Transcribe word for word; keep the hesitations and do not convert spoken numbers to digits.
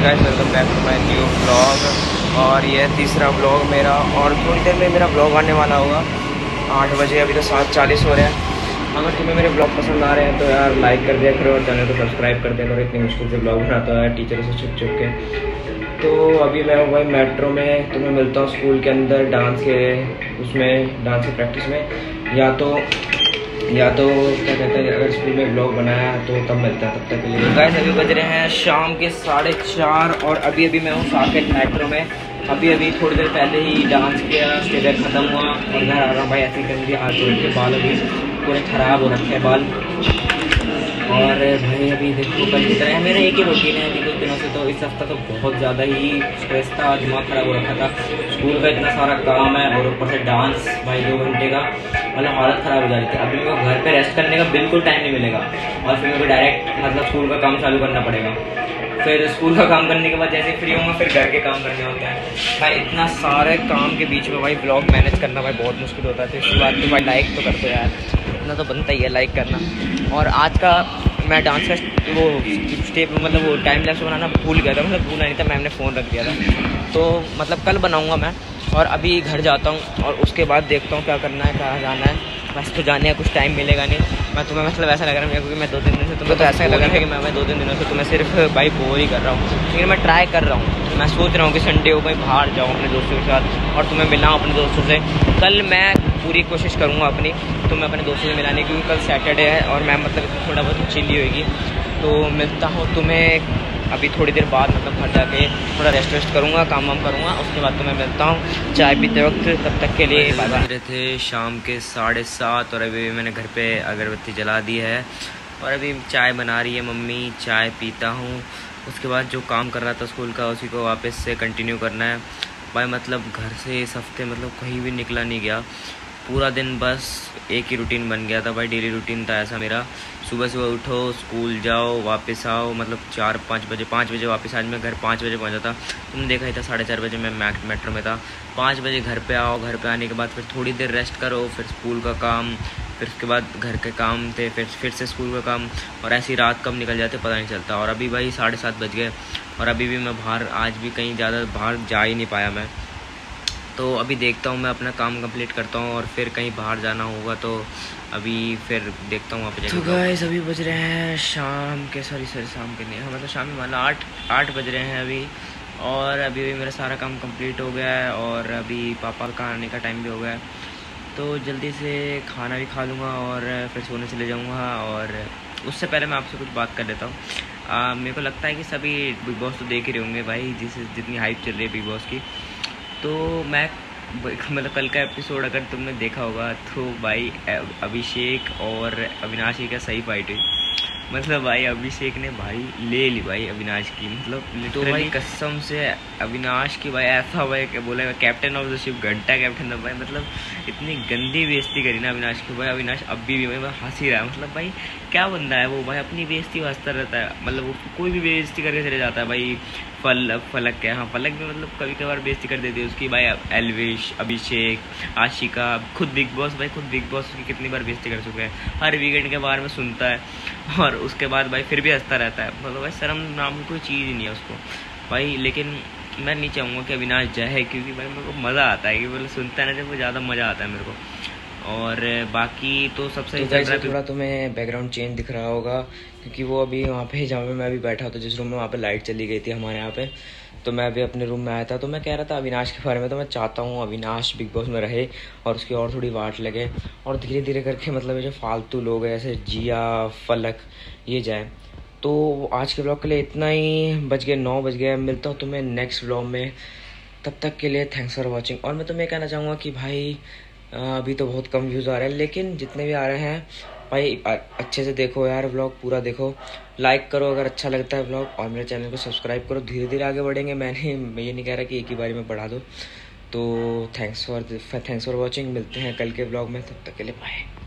Guys, welcome back to my new blog. और ये तीसरा ब्लॉग मेरा, और थोड़ी देर में मेरा ब्लॉग आने वाला होगा आठ बजे। अभी तो सात चालीस हो रहे हैं। अगर तुम्हें मेरे ब्लॉग पसंद आ रहे हैं तो यार लाइक कर दिया करो और चैनल को सब्सक्राइब कर दिया करो। इतनी मुश्किल से ब्लॉग बनाता है टीचरों से छुप छुप के। तो अभी मैं हूँ भाई मेट्रो में, तो मैं मिलता हूँ स्कूल के अंदर डांस के उसमें डांस की प्रैक्टिस में, या तो या तो क्या कहते हैं अगर स्कूल में ब्लॉग बनाया तो तब मिलता है। तब तक के लिए गाइस अभी बज रहे हैं शाम के साढ़े चार और अभी अभी मैं हूँ साकेत मेट्रो में। अभी अभी थोड़ी देर पहले ही डांस किया, स्टेज ख़त्म हुआ और घर आ रहा हूँ भाई। ऐसी गंदी हाथ जोड़ के बाल अभी पूरे ख़राब हो रखे हैं बाल। और भाई अभी देखो कल की तरह मेरा एक ही रूटीन है अभी कुछ दिनों से। तो इस हफ्ता तो बहुत ज़्यादा ही स्ट्रेस था, दिमाग ख़राब हो रखा था। स्कूल का इतना सारा काम है और ऊपर से डांस भाई दो घंटे का, मतलब हालत ख़राब हो जा रही थी। अभी मेरे को घर पे रेस्ट करने का बिल्कुल टाइम नहीं मिलेगा और फिर मेरे को डायरेक्ट मतलब स्कूल का काम चालू करना पड़ेगा। फिर स्कूल का काम करने के बाद जैसे फ्री होंगे फिर घर के काम करने होते हैं भाई। इतना सारे काम के बीच में भाई ब्लॉग मैनेज करना भाई बहुत मुश्किल होता है। तो इसके बाद तो भाई लाइक तो कर दो यार, इतना तो बनता ही है लाइक करना। और आज का मैं डांस का वो स्टेप मतलब वो टाइम लैप्स बनाना भूल गया था, मतलब भूला नहीं था, मैम ने फ़ोन रख दिया था। तो मतलब कल बनाऊँगा मैं। और अभी घर जाता हूँ और उसके बाद देखता हूँ क्या करना है, कहाँ जाना है। बस तो जाने का कुछ टाइम मिलेगा नहीं। मैं तुम्हें मतलब ऐसा लग रहा है क्योंकि मैं दो तीन दिन से तुम्हें तो ऐसा लग रहा है कि मैं मैं दो तीन दिनों से तुम्हें सिर्फ भाई बोर ही कर रहा हूँ। लेकिन मैं ट्राई कर रहा हूँ, मैं सोच रहा हूँ कि संडे को कहीं बाहर जाऊँ अपने दोस्तों के साथ और तुम्हें मिलाऊँ अपने दोस्तों से। कल मैं पूरी कोशिश करूँगा अपनी तुम्हें अपने दोस्तों से मिलाने, क्योंकि कल सैटरडे है और मैं मतलब थोड़ा बहुत चिल्ली होगी। तो मिलता हूँ तुम्हें अभी थोड़ी देर बाद, मतलब घर जाके थोड़ा रेस्ट वेस्ट करूँगा, काम वाम करूँगा। उसके बाद तो मैं मिलता हूँ चाय पीते वक्त। तब तक के लिए बाय बाय। थे शाम के साढ़े सात और अभी मैंने घर पे अगरबत्ती जला दी है और अभी चाय बना रही है मम्मी, चाय पीता हूँ। उसके बाद जो काम कर रहा था स्कूल का उसी को वापस से कंटिन्यू करना है भाई। मतलब घर से इस हफ्ते मतलब कहीं भी निकला नहीं गया, पूरा दिन बस एक ही रूटीन बन गया था भाई। डेली रूटीन था ऐसा मेरा, सुबह सुबह उठो, स्कूल जाओ, वापस आओ, मतलब चार पाँच बजे पाँच बजे वापस। आज मैं घर पाँच बजे पहुंचा था, तुमने देखा ही था। साढ़े चार बजे मैं मेट्रो में था। पाँच बजे घर पे आओ, घर पे आने के बाद फिर थोड़ी देर रेस्ट करो, फिर स्कूल का काम, फिर उसके बाद घर के काम थे, फिर फिर से स्कूल का काम, और ऐसी रात कब निकल जाते पता नहीं चलता। और अभी भाई साढ़े सात बज गए और अभी भी मैं बाहर, आज भी कहीं ज़्यादा बाहर जा ही नहीं पाया मैं। तो अभी देखता हूँ मैं अपना काम कंप्लीट करता हूँ और फिर कहीं बाहर जाना होगा तो अभी फिर देखता हूँ वहाँ पे। तो गाइस अभी बज रहे हैं शाम के सॉरी सॉरी शाम के नहीं, मतलब शाम में मतलब आठ आठ बज रहे हैं अभी। और अभी भी मेरा सारा काम कंप्लीट हो गया है और अभी पापा का आने का टाइम भी हो गया है। तो जल्दी से खाना भी खा लूँगा और फिर सोने चले जाऊँगा। और उससे पहले मैं आपसे कुछ बात कर लेता हूँ। मेरे को लगता है कि सभी बिग बॉस तो देख ही रहे होंगे भाई, जिस जितनी हाइप चल रही है बिग बॉस की। तो मैं मतलब कल का एपिसोड अगर तुमने देखा होगा तो भाई अभिषेक और अविनाश की क्या सही फाइट हुई। मतलब भाई अभिषेक ने भाई ले ली भाई अविनाश की, मतलब तो भाई कसम से अविनाश की भाई ऐसा भाई बोला कैप्टन ऑफ द शिप, घंटा कैप्टन था भाई। मतलब इतनी गंदी बेइज्जती करी ना अविनाश की भाई। अविनाश अभी भी भाई हंस ही रहा है, मतलब भाई क्या बंदा है वो भाई, अपनी बेइज्जती हंसता रहता है। मतलब वो कोई भी बेइज्जती करके चले जाता है भाई। फल फलक क्या, हाँ फलक भी मतलब कभी कभार बेइज्जती कर देती है उसकी भाई। एलविश, अभिषेक, आशिका, खुद बिग बॉस भाई, खुद बिग बॉस की कितनी बार बेइज्जती कर चुके हैं। हर वीकेंड के बारे में सुनता है और उसके बाद भाई फिर भी हंसता रहता है। मतलब भाई शर्म नाम की कोई चीज़ ही नहीं है उसको भाई। लेकिन मैं नहीं चाहूँगा कि अविनाश जाए, क्योंकि भाई मेरे को मज़ा आता है कि मतलब सुनता है ना जब वो ज़्यादा मज़ा आता है मेरे को। और बाकी तो सबसे तो थोड़ा तुम्हें बैकग्राउंड चेंज दिख रहा होगा क्योंकि वो अभी वहाँ पे जहाँ पे मैं अभी बैठा था जिस रूम में, वहाँ पे लाइट चली गई थी हमारे यहाँ पे। तो मैं अभी अपने रूम में आया था। तो मैं कह रहा था अविनाश के बारे में, तो मैं चाहता हूँ अविनाश बिग बॉस में रहे और उसकी और थोड़ी वाट लगे और धीरे धीरे करके मतलब ये जो फालतू लोग हैं जैसे जिया, फलक, ये जाए। तो आज के ब्लॉग के लिए इतना ही, बज गए नौ बज गए। मिलता हूँ तुम्हें नेक्स्ट ब्लॉग में, तब तक के लिए थैंक्स फॉर वॉचिंग। और मैं तुम्हें कहना चाहूँगा कि भाई अभी तो बहुत कम व्यूज़ आ रहे हैं, लेकिन जितने भी आ रहे हैं भाई अच्छे से देखो यार, व्लॉग पूरा देखो, लाइक करो अगर अच्छा लगता है व्लॉग, और मेरे चैनल को सब्सक्राइब करो। धीरे धीरे आगे बढ़ेंगे। मैंने मैं ये नहीं कह रहा कि एक ही बारी में बढ़ा दो। तो thanks for thanks for watching. मिलते हैं कल के व्लॉग में, तब तक के लिए बाय।